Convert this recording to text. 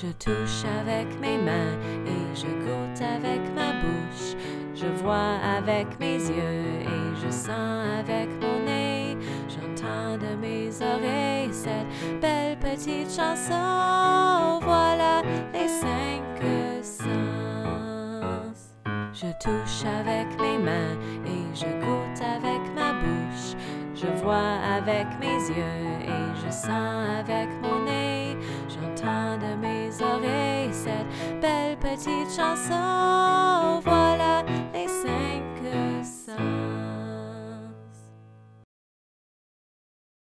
Je touche avec mes mains et je goûte avec ma bouche. Je vois avec mes yeux et je sens avec mon nez. J'entends de mes oreilles cette belle petite chanson. Voilà les 5 sens. Je touche avec mes mains et je goûte avec ma bouche. Je vois avec mes yeux et je sens avec mon nez. J'entends de mes oreilles cette belle petite chanson. Voilà